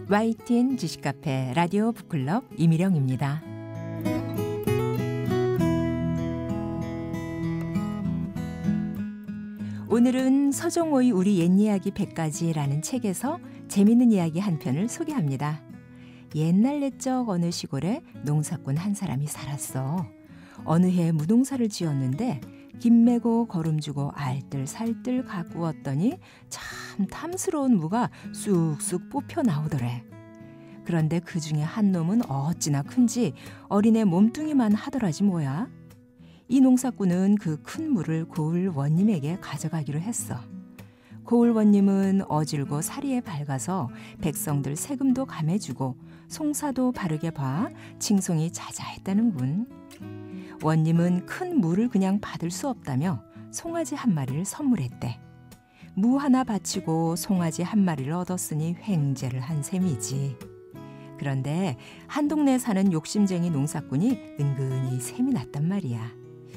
YTN 주식카페 라디오 북클럽 이미령입니다. 오늘은 서정호의 우리 옛이야기 100가지라는 책에서 재밌는 이야기 한 편을 소개합니다. 옛날 옛적 어느 시골에 농사꾼 한 사람이 살았어. 어느 해에 무농사를 지었는데 김 메고 거름 주고 알뜰살뜰 가꾸었더니 참 탐스러운 무가 쑥쑥 뽑혀 나오더래. 그런데 그 중에 한 놈은 어찌나 큰지 어린애 몸뚱이만 하더라지 뭐야. 이 농사꾼은 그 큰 무를 고을 원님에게 가져가기로 했어. 고을 원님은 어질고 사리에 밝아서 백성들 세금도 감해주고 송사도 바르게 봐 칭송이 자자했다는군. 원님은 큰 무를 그냥 받을 수 없다며 송아지 한 마리를 선물했대. 무 하나 바치고 송아지 한 마리를 얻었으니 횡재를 한 셈이지. 그런데 한 동네에 사는 욕심쟁이 농사꾼이 은근히 셈이 났단 말이야.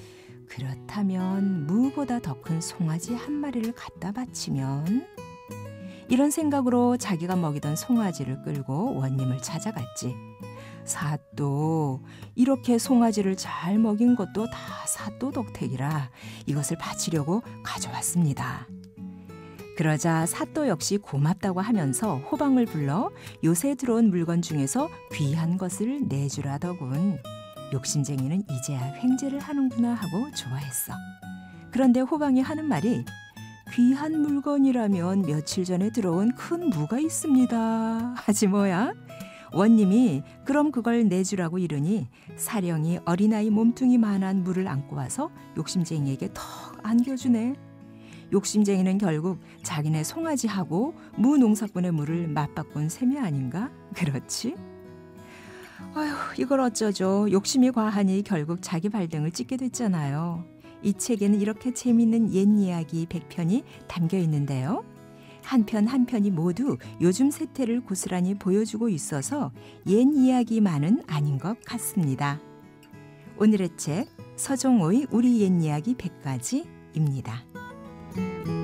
그렇다면 무보다 더 큰 송아지 한 마리를 갖다 바치면, 이런 생각으로 자기가 먹이던 송아지를 끌고 원님을 찾아갔지. 사또, 이렇게 송아지를 잘 먹인 것도 다 사또 덕택이라 이것을 바치려고 가져왔습니다. 그러자 사또 역시 고맙다고 하면서 호방을 불러 요새 들어온 물건 중에서 귀한 것을 내주라더군. 욕심쟁이는 이제야 횡재를 하는구나 하고 좋아했어. 그런데 호방이 하는 말이, 귀한 물건이라면 며칠 전에 들어온 큰 무가 있습니다 하지 뭐야. 원님이 그럼 그걸 내주라고 이르니 사령이 어린아이 몸뚱이만한 무를 안고 와서 욕심쟁이에게 턱 안겨주네. 욕심쟁이는 결국 자기네 송아지하고 무 농사꾼의 무를 맞바꾼 셈이 아닌가? 그렇지? 아휴, 이걸 어쩌죠. 욕심이 과하니 결국 자기 발등을 찍게 됐잖아요. 이 책에는 이렇게 재미있는 옛이야기 100편이 담겨 있는데요. 한 편 한 편이 모두 요즘 세태를 고스란히 보여주고 있어서 옛이야기만은 아닌 것 같습니다. 오늘의 책 서정호의 우리 옛이야기 100가지입니다.